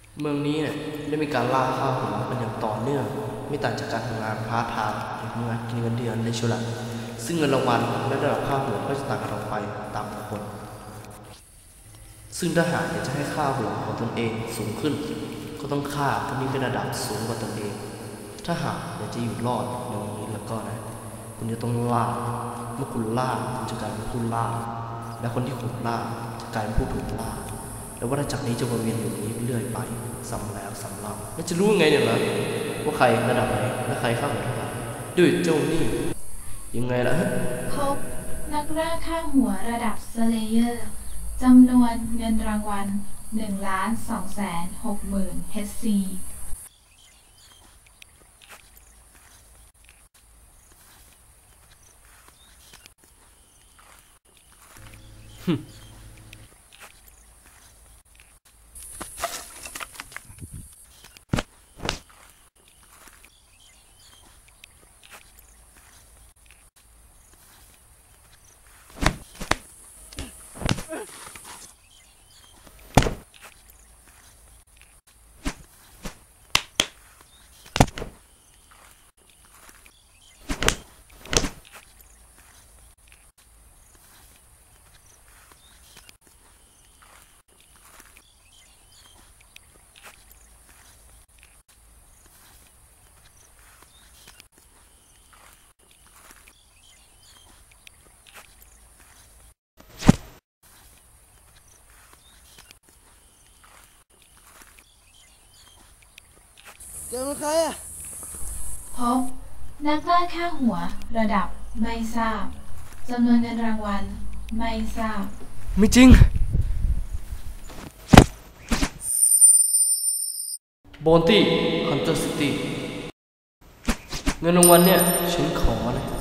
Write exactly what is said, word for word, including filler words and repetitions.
เมืองนี้เนี่ยได้มีการล่าฆ่าหัวกันอย่างต่อเนื่องไม่ต่างจากการทำงานพาร์ทไทม์หรือทำงานกินเงินเดือนในชุลันซึ่งเงินรางวัลและระดับค่าหัวก็จะต่างกันออกไปตามบุคคลซึ่งถ้าหากอยากจะให้ค่าหัวของตนเองสูงขึ้นก็ต้องฆ่าผู้ที่เป็นระดับสูงกว่าตนเองถ้าหากอยากจะอยู่รอดในวงนี้แล้วก็นะคุณจะต้องล่าเมื่อคุณล่าคุณจะกลายเป็นผู้ล่าและคนที่ถูกล่าจะกลายเป็นผู้ถูกล่าแล้ววัฏจักรนี้จะวนเวียนอยู่นี้เรื่อยไปซ้ำแล้วซ้ำเล่าแล้วจะรู้ไงเนี่ยล่ะว่าใครระดับไหนและใครค่าหัวเท่าไหร่ด้วยเจ้านี่ยังไงล่ะพบนักล่าค่าหัวระดับสเลเยอร์จำนวนเงินรางวัลหนึ่งล้านสองแสนหกหมื่นเฮซีเจอใครอ่ะพบนักล่าค่าหัวระดับไม่ทราบจำนวนเงินรางวัลไม่ทราบไม่จริงบอนตี้ฮันเตอร์ซิตี้เงินรางวัลเนี่ยฉันขอเลย